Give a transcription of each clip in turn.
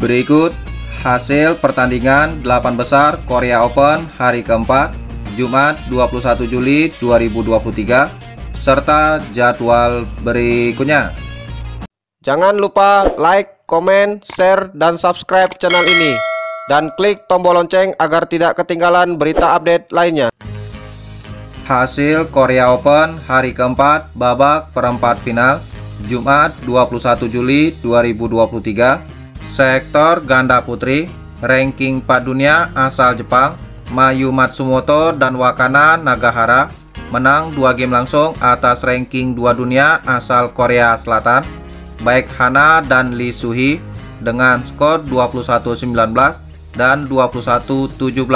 Berikut hasil pertandingan 8 besar Korea Open hari keempat, Jumat 21 Juli 2023, serta jadwal berikutnya. Jangan lupa like, komen, share, dan subscribe channel ini. Dan klik tombol lonceng agar tidak ketinggalan berita update lainnya. Hasil Korea Open hari keempat babak perempat final, Jumat 21 Juli 2023. Sektor ganda putri, ranking 4 dunia asal Jepang, Mayu Matsumoto dan Wakana Nagahara menang 2 game langsung atas ranking 2 dunia asal Korea Selatan, baik Hana dan Lee Suhee, dengan skor 21-19 dan 21-17.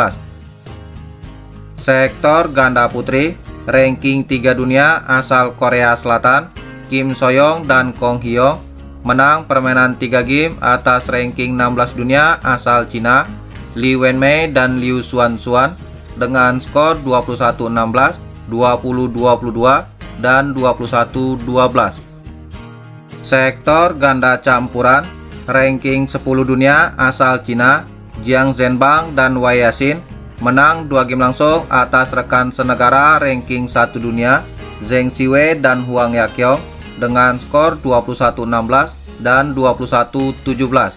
Sektor ganda putri, ranking 3 dunia asal Korea Selatan, Kim Soyoung dan Kong Hyong menang permainan 3 game atas ranking 16 dunia asal Cina, Li Wenmei dan Liu Xuanxuan dengan skor 21-16, 20-22 dan 21-12. Sektor ganda campuran, ranking 10 dunia asal Cina, Jiang Zhenbang dan Wei Yashin menang 2 game langsung atas rekan senegara ranking 1 dunia, Zheng Siwei dan Huang Yaqiong dengan skor 21-16 dan 21-17.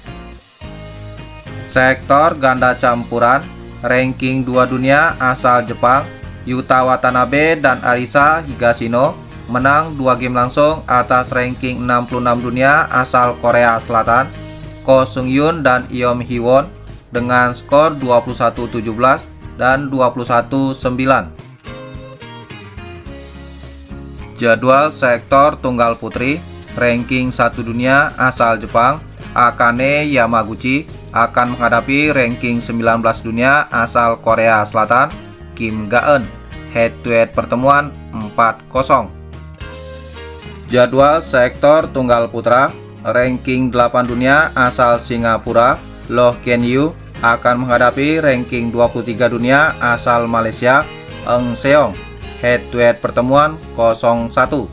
Sektor ganda campuran, ranking 2 dunia asal Jepang, Yuta Watanabe dan Arisa Higashino menang 2 game langsung atas ranking 66 dunia asal Korea Selatan, Ko Seung-yoon dan Yeom Hee-won dengan skor 21-17 dan 21-9. Jadwal sektor tunggal putri, ranking 1 dunia asal Jepang, Akane Yamaguchi akan menghadapi ranking 19 dunia asal Korea Selatan, Kim Ga-eun. Head to head pertemuan 4-0. Jadwal sektor tunggal putra, ranking 8 dunia asal Singapura, Loh Ken Yew akan menghadapi ranking 23 dunia asal Malaysia, Eng Seong. Head to head pertemuan 0-1.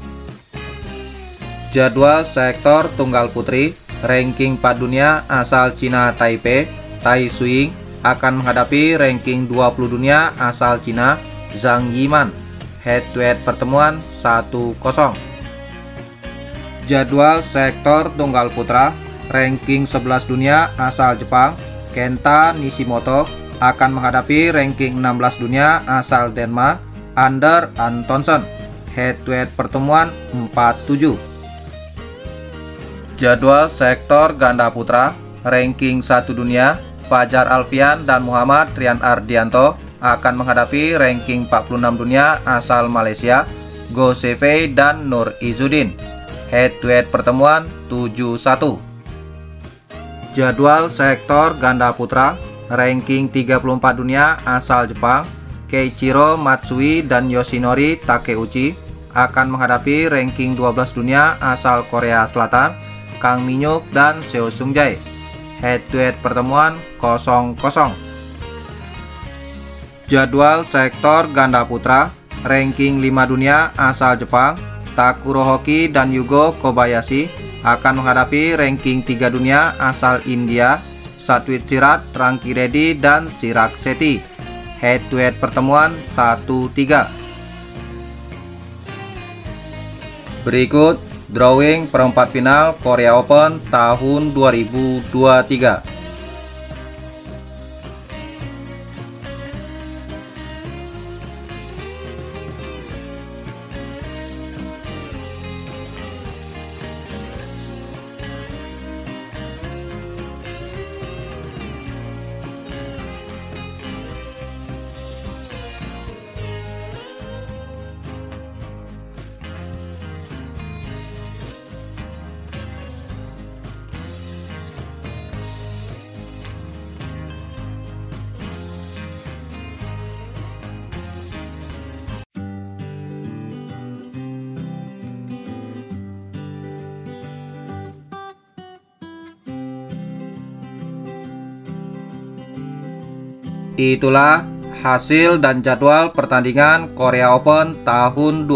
Jadwal sektor tunggal putri, ranking 4 dunia asal Cina Taipei, Tai Tzu-ying akan menghadapi ranking 20 dunia asal Cina, Zhang Yiman. Head to head pertemuan 1-0. Jadwal sektor tunggal putra, ranking 11 dunia asal Jepang, Kenta Nishimoto akan menghadapi ranking 16 dunia asal Denmark, Ander Antonsen. Head to head pertemuan 4-7. Jadwal sektor ganda putra, ranking 1 dunia, Fajar Alfian dan Muhammad Rian Ardianto akan menghadapi ranking 46 dunia asal Malaysia, Go Shifei dan Nur Izzuddin. Head to head pertemuan 7-1. Jadwal sektor ganda putra, ranking 34 dunia asal Jepang, Keiichiro Matsui dan Yoshinori Takeuchi akan menghadapi ranking 12 dunia asal Korea Selatan, Kang Min-hyuk dan Seo Sung-jae. Head to head pertemuan 0-0. Jadwal sektor ganda putra, ranking 5 dunia asal Jepang, Takuro Hoki dan Yugo Kobayashi akan menghadapi ranking 3 dunia asal India, Satwit Sirat, Ranki Reddy dan Chirag Shetty. Head to head pertemuan 1-3. Berikut drawing perempat final Korea Open tahun 2023. Itulah hasil dan jadwal pertandingan Korea Open tahun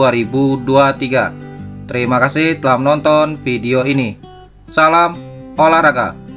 2023. Terima kasih telah menonton video ini. Salam olahraga.